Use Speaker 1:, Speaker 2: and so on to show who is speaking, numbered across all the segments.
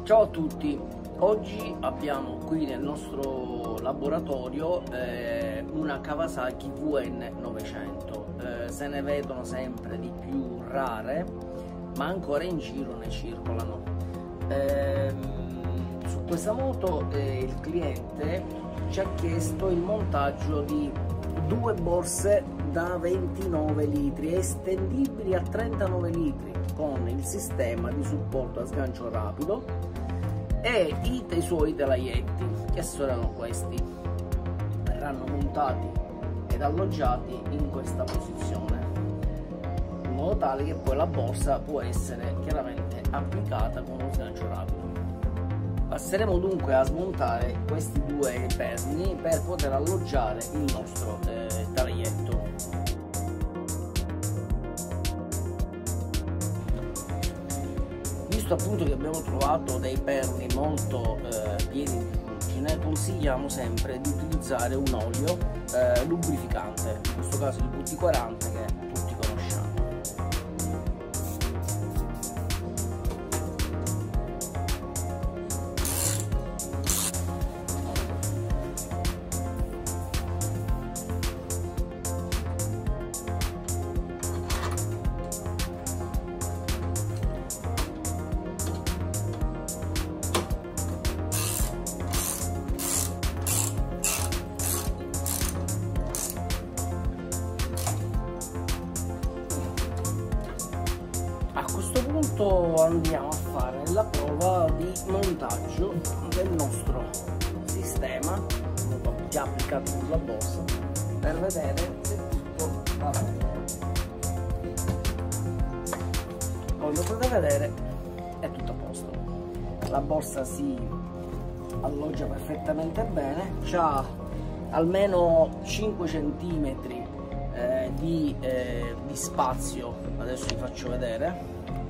Speaker 1: Ciao a tutti, oggi abbiamo qui nel nostro laboratorio una Kawasaki VN900. Se ne vedono sempre di più rare, ma ancora in giro ne circolano. Su questa moto il cliente ci ha chiesto il montaggio di due borse da 29 litri estendibili a 39 litri con il sistema di supporto a sgancio rapido e i suoi telaietti, che saranno questi. Verranno montati ed alloggiati in questa posizione, in modo tale che poi la borsa può essere chiaramente applicata con uno sgancio rapido. Passeremo dunque a smontare questi due perni per poter alloggiare il nostro telaglietto. Visto appunto che abbiamo trovato dei perni molto pieni di ruggine, consigliamo sempre di utilizzare un olio lubrificante, in questo caso il WD-40 che tutti conosciamo. A questo punto andiamo a fare la prova di montaggio del nostro sistema già applicato sulla borsa per vedere se tutto va bene. Come potete vedere è tutto a posto, la borsa si alloggia perfettamente bene, c'ha almeno 5 cm di spazio. Adesso vi faccio vedere,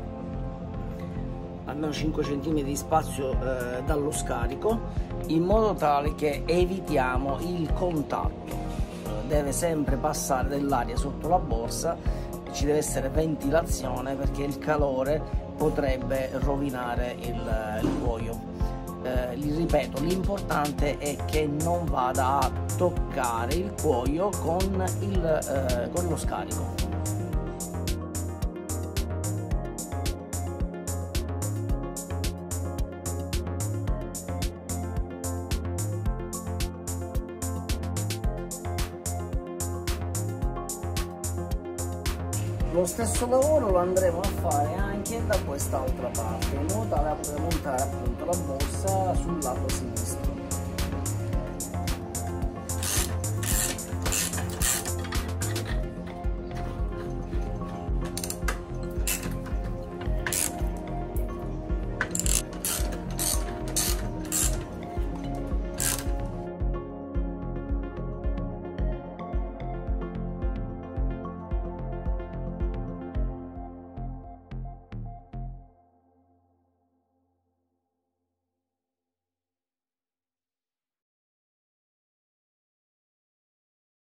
Speaker 1: almeno 5 cm di spazio dallo scarico, in modo tale che evitiamo il contatto. Deve sempre passare dell'aria sotto la borsa, ci deve essere ventilazione perché il calore potrebbe rovinare il cuoio. Ripeto, l'importante è che non vada a toccare il cuoio con lo scarico. Lo stesso lavoro lo andremo a fare anche da quest'altra parte, in modo tale da poter montare appunto la borsa sul lato sinistro.